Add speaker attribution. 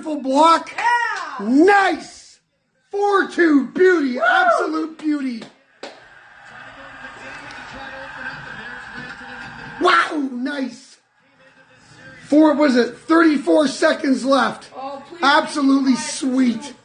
Speaker 1: beautiful block.
Speaker 2: Yeah.
Speaker 1: Nice. 4-2. Beauty. Woo! Absolute beauty. Wow. Nice. 34 seconds left.
Speaker 2: Oh, please.
Speaker 1: Absolutely sweet.